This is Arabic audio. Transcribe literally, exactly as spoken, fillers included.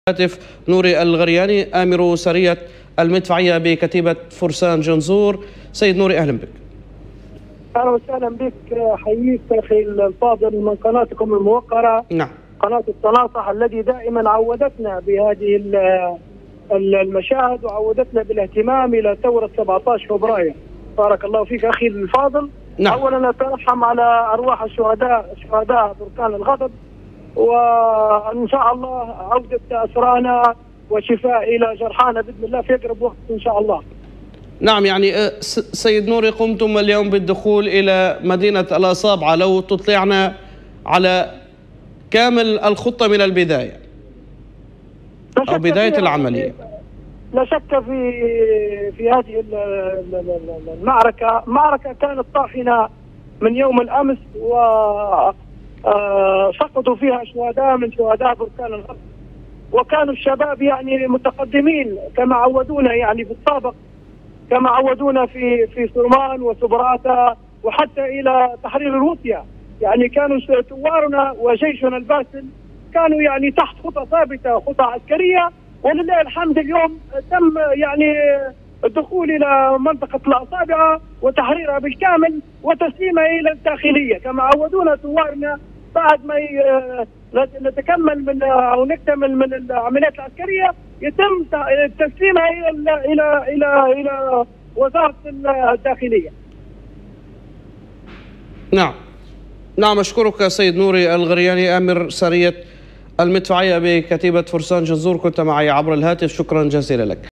هاتف نوري الغرياني آمر سرية المدفعية بكتيبة فرسان جنزور. سيد نوري أهلا بك. أهلا وسهلا بك، حييك أخي الفاضل من قناتكم الموقرة. نعم. قناة التناصح الذي دائما عودتنا بهذه المشاهد وعودتنا بالاهتمام إلى ثورة سبعة عشر فبراير. بارك الله فيك أخي الفاضل. نعم. أولا نترحم على أرواح الشهداء شهداء بركان الغضب، وإن شاء الله عودة أسرانا وشفاء إلى جرحانا بإذن الله في أقرب وقت إن شاء الله. نعم، يعني سيد نوري قمتم اليوم بالدخول إلى مدينة الأصابعة، لو تطلعنا على كامل الخطة من البداية أو بداية العملية. لا شك في في هذه المعركة، معركة كانت طاحنة من يوم الأمس، وسقطوا فيها شهداء من شهداء بركان الغضب، وكانوا الشباب يعني متقدمين كما عودونا يعني في السابق، كما عودونا في في سرمان وسبراتا وحتى الى تحرير الروسيا. يعني كانوا ثوارنا وجيشنا الباسل كانوا يعني تحت خطى ثابته، خطى عسكريه، ولله الحمد اليوم تم يعني الدخول الى منطقه الاصابعه وتحريرها بالكامل وتسليمها الى الداخليه كما عودونا ثوارنا. بعد ما نتكمل من او نكتمل من العمليات العسكريه يتم تسليمها الى الى الى الى وزاره الداخليه. نعم نعم، اشكرك سيد نوري الغرياني آمر سرية المدفعية بكتيبة فرسان جنزور، كنت معي عبر الهاتف، شكرا جزيلا لك.